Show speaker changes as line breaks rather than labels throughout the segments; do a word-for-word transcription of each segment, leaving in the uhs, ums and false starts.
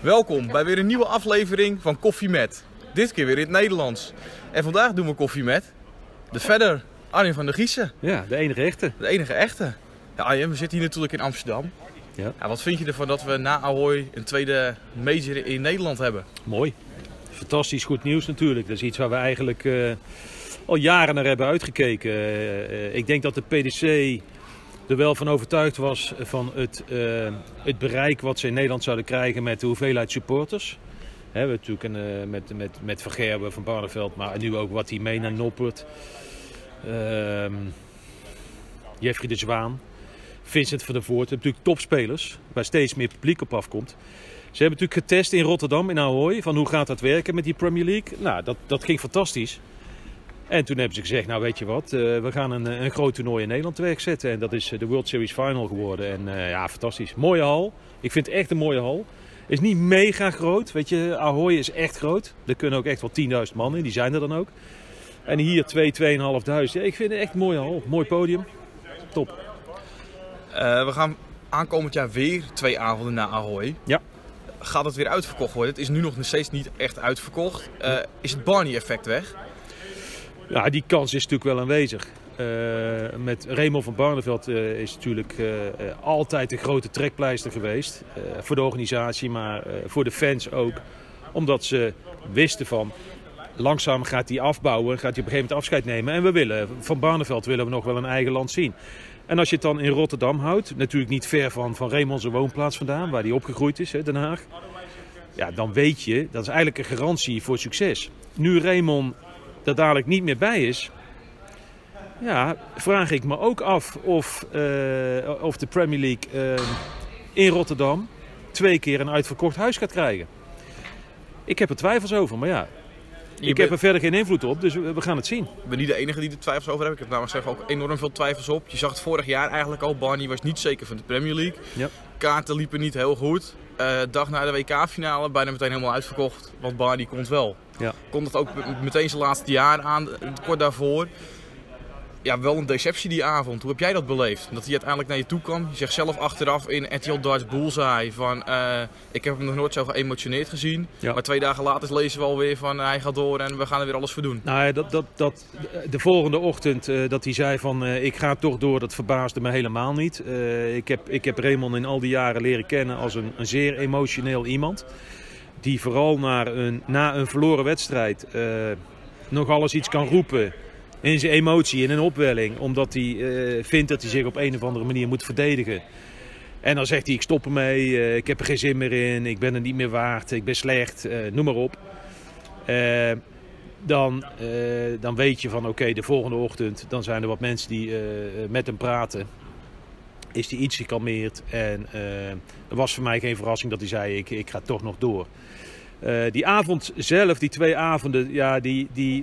Welkom bij weer een nieuwe aflevering van Koffie Met. Dit keer weer in het Nederlands. En vandaag doen we koffie met de verder Arjen van der Giessen.
Ja, de enige echte.
De enige echte. Ja, Arjen, we zitten hier natuurlijk in Amsterdam.
Ja.
Ja, wat vind je ervan dat we na Ahoy een tweede major in Nederland hebben?
Mooi. Fantastisch goed nieuws natuurlijk. Dat is iets waar we eigenlijk uh, al jaren naar hebben uitgekeken. Uh, ik denk dat de P D C er wel van overtuigd was van het, uh, het bereik wat ze in Nederland zouden krijgen met de hoeveelheid supporters. He, we hebben natuurlijk een, uh, met, met, met Van Gerwen, Van Barneveld, maar nu ook wat hij mee naar Noppert. Uh, Jeffrey de Zwaan. Vincent van der Voort. Natuurlijk topspelers waar steeds meer publiek op afkomt. Ze hebben natuurlijk getest in Rotterdam, in Ahoy, van hoe gaat dat werken met die Premier League. Nou, dat, dat ging fantastisch. En toen hebben ze gezegd, nou weet je wat, uh, we gaan een, een groot toernooi in Nederland wegzetten. En dat is de World Series Final geworden. En uh, ja, fantastisch. Mooie hal. Ik vind het echt een mooie hal. Is niet mega groot, weet je, Ahoy is echt groot. Er kunnen ook echt wel tienduizend man in, die zijn er dan ook. En hier twee, tweeënhalfduizend. Ja, ik vind het echt een mooie hal. Mooi podium. Top.
Uh, we gaan aankomend jaar weer twee avonden naar Ahoy.
Ja.
Gaat het weer uitverkocht worden? Het is nu nog steeds niet echt uitverkocht. Uh, is het Barney-effect weg?
Ja, die kans is natuurlijk wel aanwezig. Uh, met Raymond van Barneveld uh, is natuurlijk uh, uh, altijd een grote trekpleister geweest. Uh, voor de organisatie, maar uh, voor de fans ook. Omdat ze wisten van, langzaam gaat hij afbouwen, gaat hij op een gegeven moment afscheid nemen. En we willen, van Barneveld willen we nog wel een eigen land zien. En als je het dan in Rotterdam houdt, natuurlijk niet ver van, van Raymond zijn woonplaats vandaan, waar hij opgegroeid is, hè, Den Haag. Ja, dan weet je, dat is eigenlijk een garantie voor succes. Nu Raymond er dadelijk niet meer bij is, ja, vraag ik me ook af of, uh, of de Premier League uh, in Rotterdam twee keer een uitverkocht huis gaat krijgen. Ik heb er twijfels over, maar ja, je ik bent... heb er verder geen invloed op, dus we gaan het zien.
Ik ben niet de enige die er twijfels over heeft. Ik heb namelijk zelf ook enorm veel twijfels op. Je zag het vorig jaar eigenlijk al, Barney was niet zeker van de Premier League. Ja. Kaarten liepen niet heel goed. Uh, dag na de W K-finale, bijna meteen helemaal uitverkocht, want Barney komt wel. Ja. Komt het ook meteen zijn laatste jaar aan, kort daarvoor. Ja, wel een deceptie die avond. Hoe heb jij dat beleefd? Dat hij uiteindelijk naar je toe kwam. Je zegt zelf achteraf in R T L Darts Bullseye van uh, ik heb hem nog nooit zo geëmotioneerd gezien. Ja. Maar twee dagen later lezen we alweer van uh, hij gaat door en we gaan er weer alles voor doen.
Nou ja, dat, dat, dat, de volgende ochtend uh, dat hij zei van uh, ik ga toch door, dat verbaasde me helemaal niet. Uh, ik, heb, ik heb Raymond in al die jaren leren kennen als een, een zeer emotioneel iemand. Die vooral naar een, na een verloren wedstrijd uh, nog alles iets kan roepen. In zijn emotie, in een opwelling, omdat hij uh, vindt dat hij zich op een of andere manier moet verdedigen. En dan zegt hij, ik stop ermee, uh, ik heb er geen zin meer in, ik ben er niet meer waard, ik ben slecht, uh, noem maar op. Uh, dan, uh, dan weet je van oké, okay, de volgende ochtend, dan zijn er wat mensen die uh, met hem praten. Is hij iets gekalmeerd en uh, er was voor mij geen verrassing dat hij zei, ik, ik ga toch nog door. Uh, die avond zelf, die twee avonden, ja, die... die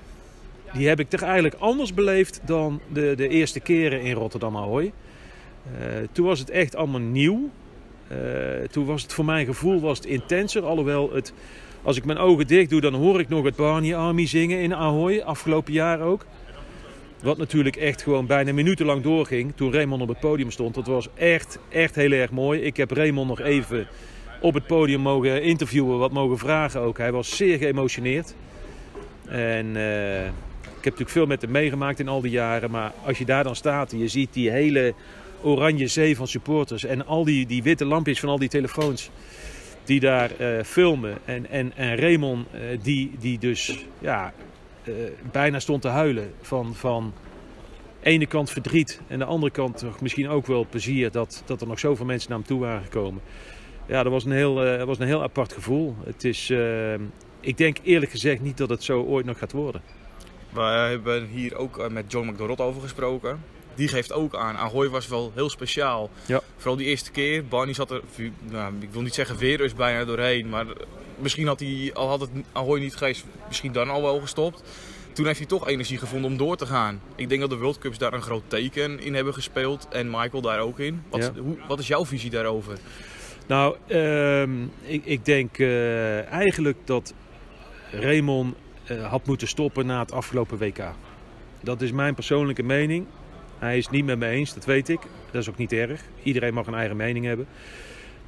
Die heb ik toch eigenlijk anders beleefd dan de, de eerste keren in Rotterdam Ahoy. Uh, toen was het echt allemaal nieuw. Uh, toen was het voor mijn gevoel was het intenser. Alhoewel, het, als ik mijn ogen dicht doe, dan hoor ik nog het Barney Army zingen in Ahoy. Afgelopen jaar ook. Wat natuurlijk echt gewoon bijna minutenlang doorging toen Raymond op het podium stond. Dat was echt, echt heel erg mooi. Ik heb Raymond nog even op het podium mogen interviewen, wat mogen vragen ook. Hij was zeer geëmotioneerd. En... Uh, Ik heb natuurlijk veel met hem meegemaakt in al die jaren. Maar als je daar dan staat en je ziet die hele oranje zee van supporters. En al die, die witte lampjes van al die telefoons die daar uh, filmen. En, en, en Raymond uh, die, die dus ja, uh, bijna stond te huilen van, van ene kant verdriet. En de andere kant toch misschien ook wel plezier dat, dat er nog zoveel mensen naar hem toe waren gekomen. Ja, dat was een heel, uh, dat was een heel apart gevoel. Het is, uh, ik denk eerlijk gezegd niet dat het zo ooit nog gaat worden.
We hebben hier ook met John McDonald over gesproken. Die geeft ook aan, Ahoy was wel heel speciaal. Ja. Vooral die eerste keer. Barney zat er, nou, ik wil niet zeggen weerus bijna doorheen. Maar misschien had hij, al had het Ahoy niet geweest, misschien dan al wel gestopt. Toen heeft hij toch energie gevonden om door te gaan. Ik denk dat de World Cups daar een groot teken in hebben gespeeld. En Michael daar ook in. Wat, ja. hoe, wat is jouw visie daarover?
Nou, uh, ik, ik denk uh, eigenlijk dat Raymond... Uh, had moeten stoppen na het afgelopen W K. Dat is mijn persoonlijke mening. Hij is het niet met me eens, dat weet ik. Dat is ook niet erg. Iedereen mag een eigen mening hebben.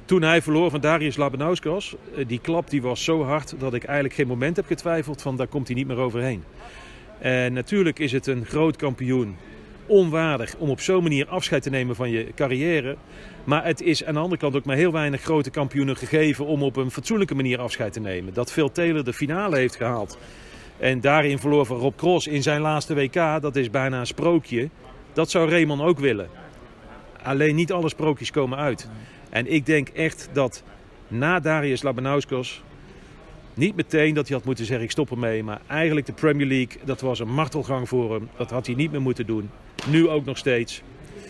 toen hij verloor van Darius Labanauskas, die klap die was zo hard dat ik eigenlijk geen moment heb getwijfeld van daar komt hij niet meer overheen. En natuurlijk is het een groot kampioen onwaardig om op zo'n manier afscheid te nemen van je carrière. Maar het is aan de andere kant ook maar heel weinig grote kampioenen gegeven om op een fatsoenlijke manier afscheid te nemen. Dat Phil Taylor de finale heeft gehaald en daarin verloor van Rob Cross in zijn laatste W K, dat is bijna een sprookje. Dat zou Raymond ook willen. Alleen niet alle sprookjes komen uit. En ik denk echt dat na Darius Labanauskas niet meteen dat hij had moeten zeggen ik stop ermee. Maar eigenlijk de Premier League, dat was een martelgang voor hem. Dat had hij niet meer moeten doen. Nu ook nog steeds.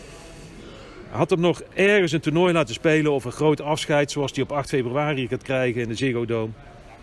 Hij had hem nog ergens een toernooi laten spelen of een groot afscheid zoals hij op acht februari gaat krijgen in de Ziggo Dome.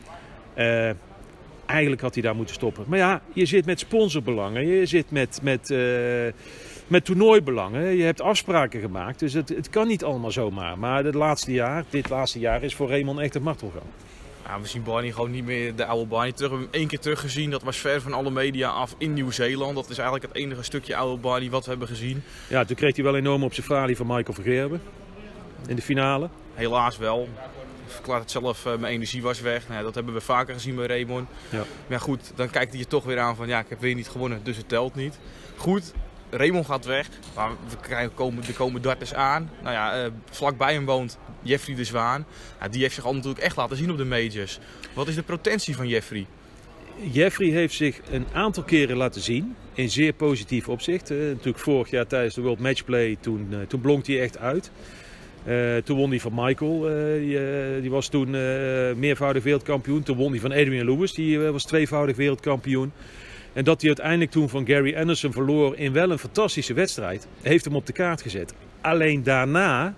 Uh, eigenlijk had hij daar moeten stoppen. Maar ja, je zit met sponsorbelangen. Je zit met... met uh, Met toernooibelangen. Je hebt afspraken gemaakt. Dus het, het kan niet allemaal zomaar. Maar het laatste jaar, dit laatste jaar is voor Raymond echt een martelgang.
Ja, we zien Barney gewoon niet meer de oude Barney terug. We hebben hem één keer teruggezien. Dat was ver van alle media af in Nieuw-Zeeland. Dat is eigenlijk het enige stukje oude Barney wat we hebben gezien.
Ja, toen kreeg hij wel enorm op zijn falie van Michael Vergerben. In de finale.
Helaas wel. Ik verklaar het zelf, uh, mijn energie was weg. Nou, dat hebben we vaker gezien bij Raymond. Ja. Maar goed, dan kijkt hij je toch weer aan van ja, ik heb weer niet gewonnen, dus het telt niet. Goed. Raymond gaat weg, maar we krijgen komen, er komen darters aan. Nou ja, uh, vlakbij hem woont Jeffrey de Zwaan. Ja, die heeft zich al natuurlijk echt laten zien op de majors. Wat is de potentie van Jeffrey?
Jeffrey heeft zich een aantal keren laten zien, in zeer positief opzicht. Uh, natuurlijk vorig jaar tijdens de World Matchplay, toen, uh, toen blonk hij echt uit. Uh, toen won hij van Michael, uh, die, uh, die was toen uh, meervoudig wereldkampioen. Toen won hij van Adrian Lewis, die uh, was tweevoudig wereldkampioen. En dat hij uiteindelijk toen van Gary Anderson verloor in wel een fantastische wedstrijd, heeft hem op de kaart gezet. Alleen daarna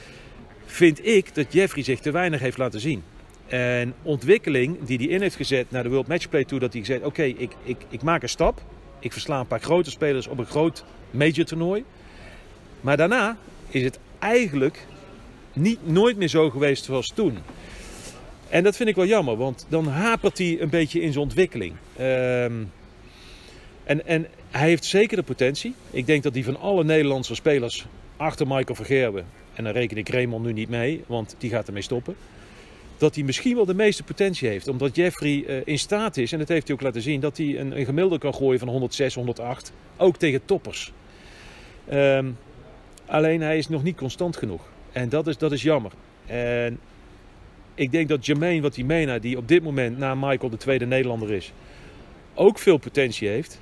vind ik dat Jeffrey zich te weinig heeft laten zien. En ontwikkeling die hij in heeft gezet naar de World Matchplay toe, dat hij gezegd, oké, okay, ik, ik, ik maak een stap. Ik versla een paar grote spelers op een groot major toernooi. Maar daarna is het eigenlijk niet, nooit meer zo geweest zoals toen. En dat vind ik wel jammer, want dan hapert hij een beetje in zijn ontwikkeling. Um, En, en hij heeft zeker de potentie. Ik denk dat hij van alle Nederlandse spelers achter Michael Vergerben, en dan reken ik Raymond nu niet mee, want die gaat ermee stoppen, dat hij misschien wel de meeste potentie heeft. Omdat Jeffrey uh, in staat is, en dat heeft hij ook laten zien, dat hij een, een gemiddelde kan gooien van honderdzes, honderdacht. Ook tegen toppers. Um, alleen hij is nog niet constant genoeg. En dat is, dat is jammer. En ik denk dat Jermaine Watimena, die op dit moment na Michael de tweede Nederlander is, ook veel potentie heeft.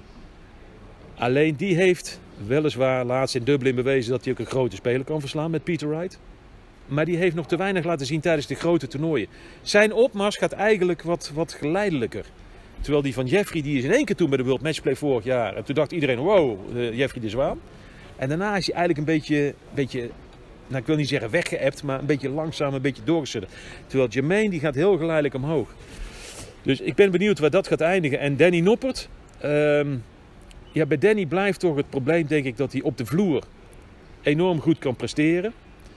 Alleen die heeft weliswaar laatst in Dublin bewezen dat hij ook een grote speler kan verslaan met Peter Wright. Maar die heeft nog te weinig laten zien tijdens de grote toernooien. Zijn opmars gaat eigenlijk wat, wat geleidelijker. Terwijl die van Jeffrey, die is in één keer toen bij de World Matchplay vorig jaar. En toen dacht iedereen, wow, uh, Jeffrey de Zwaan. En daarna is hij eigenlijk een beetje, beetje, nou ik wil niet zeggen weggeëpt, maar een beetje langzaam, een beetje doorgesudderd. Terwijl Jermaine, die gaat heel geleidelijk omhoog. Dus ik ben benieuwd waar dat gaat eindigen. En Danny Noppert, um, ja, bij Danny blijft toch het probleem, denk ik, dat hij op de vloer enorm goed kan presteren.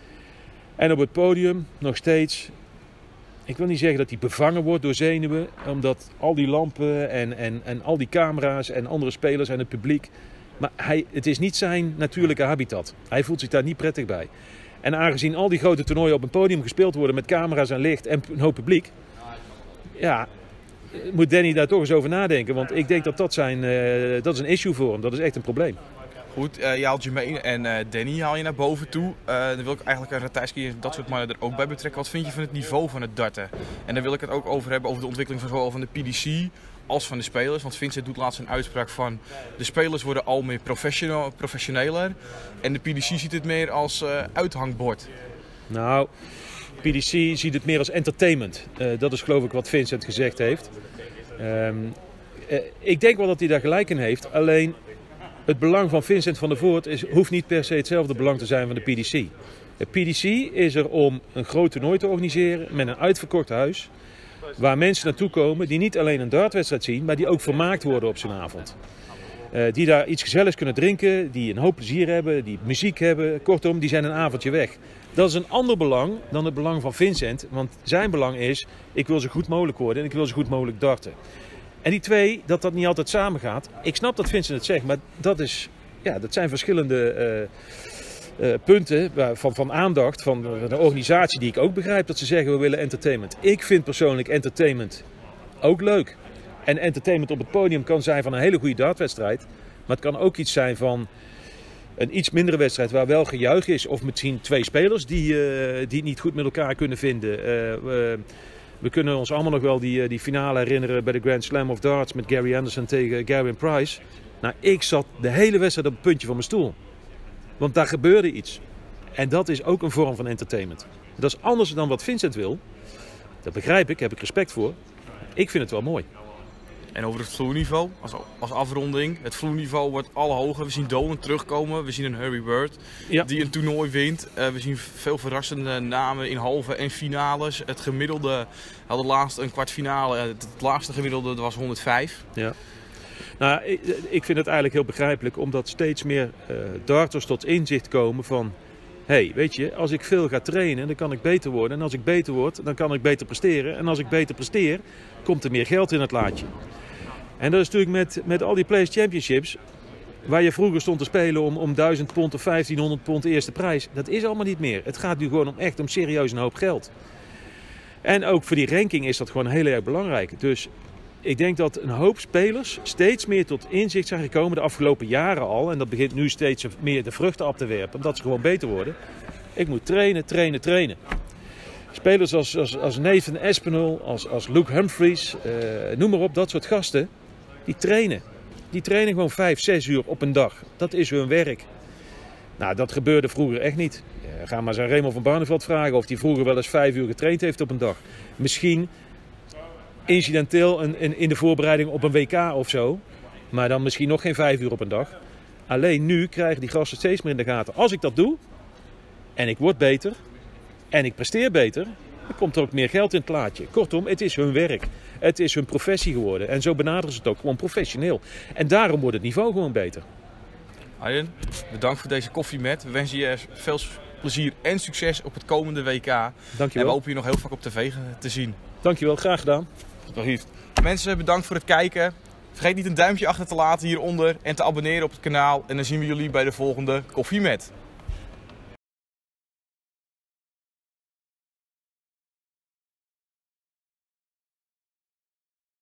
En op het podium nog steeds, ik wil niet zeggen dat hij bevangen wordt door zenuwen, omdat al die lampen en, en, en al die camera's en andere spelers en het publiek, maar hij, het is niet zijn natuurlijke habitat. Hij voelt zich daar niet prettig bij. En aangezien al die grote toernooien op een podium gespeeld worden met camera's en licht en een hoop publiek, ja, moet Danny daar toch eens over nadenken. Want ik denk dat dat, zijn, uh, dat is een issue voor hem. Dat is echt een probleem.
Goed, uh, je haalt Jermaine en uh, Danny haal je naar boven toe. Uh, dan wil ik eigenlijk uh, Ratajski dat soort mannen er ook bij betrekken. Wat vind je van het niveau van het darten? En dan wil ik het ook over hebben over de ontwikkeling van zowel van de P D C als van de spelers. Want Vincent doet laatst een uitspraak van de spelers worden al meer professioneler. En de P D C ziet het meer als uh, uithangbord.
Nou, P D C ziet het meer als entertainment. Uh, dat is geloof ik wat Vincent gezegd heeft. Um, uh, ik denk wel dat hij daar gelijk in heeft. Alleen het belang van Vincent van der Voort is, hoeft niet per se hetzelfde belang te zijn van de P D C. De P D C is er om een groot toernooi te organiseren met een uitverkocht huis. Waar mensen naartoe komen die niet alleen een dartwedstrijd zien, maar die ook vermaakt worden op zo'n avond. Uh, die daar iets gezelligs kunnen drinken, die een hoop plezier hebben, die muziek hebben. Kortom, die zijn een avondje weg. Dat is een ander belang dan het belang van Vincent. Want zijn belang is, ik wil zo goed mogelijk worden en ik wil zo goed mogelijk darten. En die twee, dat dat niet altijd samen gaat. Ik snap dat Vincent het zegt, maar dat, is, ja, dat zijn verschillende uh, uh, punten van, van aandacht van de organisatie die ik ook begrijp dat ze zeggen we willen entertainment. Ik vind persoonlijk entertainment ook leuk. En entertainment op het podium kan zijn van een hele goede dartwedstrijd. Maar het kan ook iets zijn van een iets mindere wedstrijd waar wel gejuich is. Of misschien twee spelers die, uh, die het niet goed met elkaar kunnen vinden. Uh, we, we kunnen ons allemaal nog wel die, die finale herinneren bij de Grand Slam of Darts met Gary Anderson tegen Gerwyn Price. Nou, ik zat de hele wedstrijd op het puntje van mijn stoel. Want daar gebeurde iets. En dat is ook een vorm van entertainment. Dat is anders dan wat Vincent wil. Dat begrijp ik, heb ik respect voor. Ik vind het wel mooi.
En over het vloerniveau, als, als afronding. Het vloerniveau wordt alle hoger. We zien Dolan terugkomen. We zien een Hurry Bird ja. die een toernooi wint. Uh, we zien veel verrassende namen in halve en finales. Het gemiddelde, hadden laatst een kwartfinale. Het laagste gemiddelde was honderdvijf.
Ja. Nou, ik, ik vind het eigenlijk heel begrijpelijk. Omdat steeds meer uh, darters tot inzicht komen van... Hé, hey, weet je, als ik veel ga trainen, dan kan ik beter worden. En als ik beter word, dan kan ik beter presteren. En als ik beter presteer, komt er meer geld in het laadje. En dat is natuurlijk met, met al die Players Championships, waar je vroeger stond te spelen om, om duizend pond of vijftienhonderd pond eerste prijs. Dat is allemaal niet meer. Het gaat nu gewoon om echt om serieus een hoop geld. En ook voor die ranking is dat gewoon heel erg belangrijk. Dus ik denk dat een hoop spelers steeds meer tot inzicht zijn gekomen de afgelopen jaren al. En dat begint nu steeds meer de vruchten af te werpen, omdat ze gewoon beter worden. Ik moet trainen, trainen, trainen. Spelers als, als, als Nathan Aspinall, als, als Luke Humphries, uh, noem maar op, dat soort gasten, die trainen. Die trainen gewoon vijf, zes uur op een dag. Dat is hun werk. Nou, dat gebeurde vroeger echt niet. Uh, ga maar eens aan Raymond van Barneveld vragen of hij vroeger wel eens vijf uur getraind heeft op een dag. Misschien incidenteel in, in, in de voorbereiding op een W K of zo, maar dan misschien nog geen vijf uur op een dag. Alleen nu krijgen die gasten steeds meer in de gaten. Als ik dat doe en ik word beter en ik presteer beter, dan komt er ook meer geld in het plaatje. Kortom, het is hun werk. Het is hun professie geworden. En zo benaderen ze het ook gewoon professioneel. En daarom wordt het niveau gewoon beter.
Arjen, bedankt voor deze koffie met. We wensen je veel plezier en succes op het komende W K.
Dankjewel.
En we hopen je nog heel vaak op tv te zien.
Dankjewel, graag gedaan.
Mensen, bedankt voor het kijken. Vergeet niet een duimpje achter te laten hieronder en te abonneren op het kanaal. En dan zien we jullie bij de volgende Koffie Met.